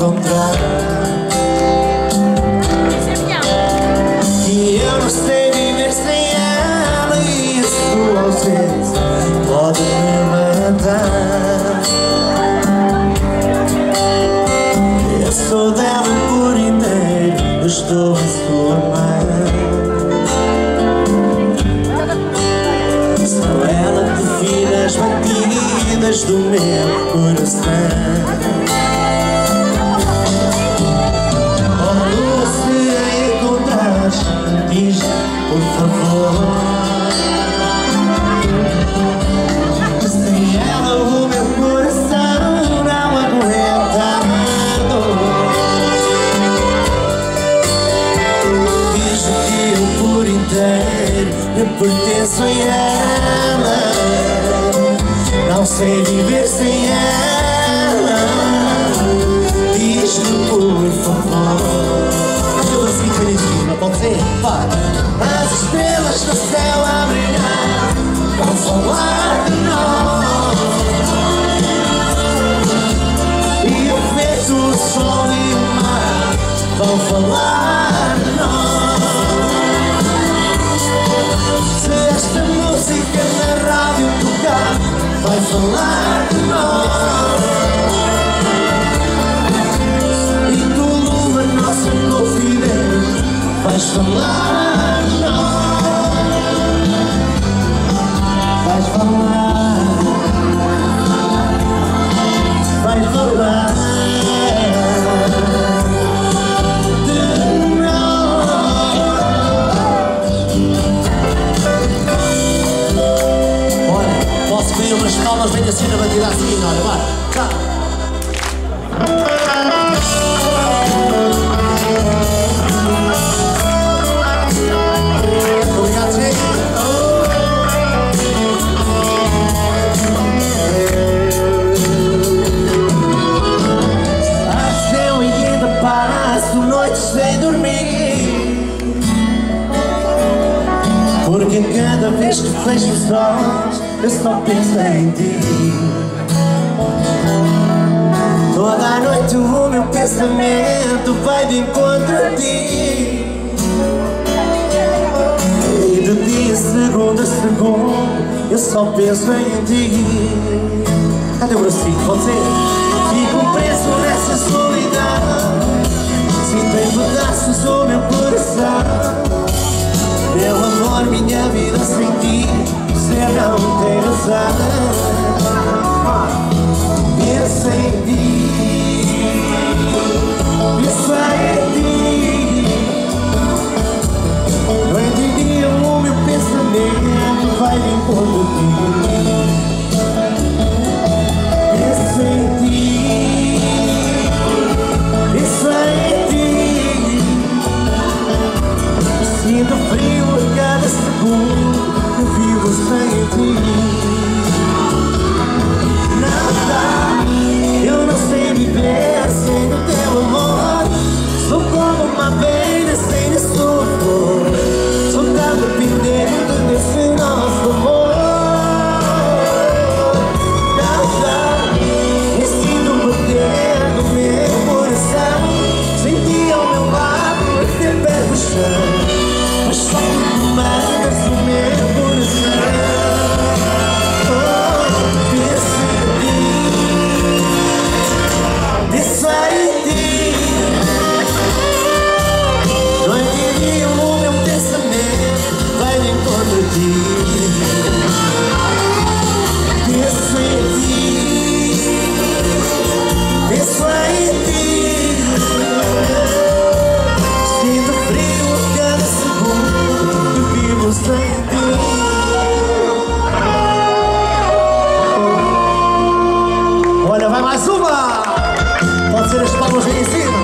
encontrar. E eu não sei viver sem ela, e a sua ausência pode me matar. Eu sou dela por inteiro, eu estou em sua mão. Sou ela que define as batidas do meu coração. Diz, por favor, sem ela o meu coração não aguenta a dor. Diz que eu por inteiro eu pertenço a ela, não sei viver sem ela. Diz-me por favor. Pode ser? Vai! As estrelas no céu a brilhar vão falar de nós, e o vento, o sol e o mar vão falar de nós. Se esta música na rádio tocar, vai falar de nós. E tu, lua, nossa confidente, vais falar de nós, vais falar, vais falar de nós. Olha, posso pedir umas palmas bem assim na batida assim, olha, vai, tá. Sem dormir, porque cada vez que fecho os olhos eu só penso em ti. Toda a noite o meu pensamento vai de encontro a ti, e de dia, segundo a segundo, eu só penso em ti. Cadê o bracinho? Pode ser? Fico preso nessa solidão, sinto em pedaços o meu coração. Meu amor, minha vida sem ti, você não tem razão.